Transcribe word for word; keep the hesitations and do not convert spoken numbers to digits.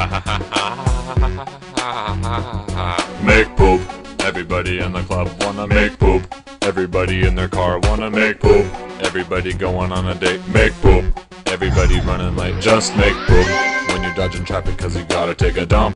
Make poop. Everybody in the club wanna make poop. Everybody in their car wanna make poop. Everybody going on a date, make poop. Everybody running late, just make poop. When you're dodging traffic cause you gotta take a dump.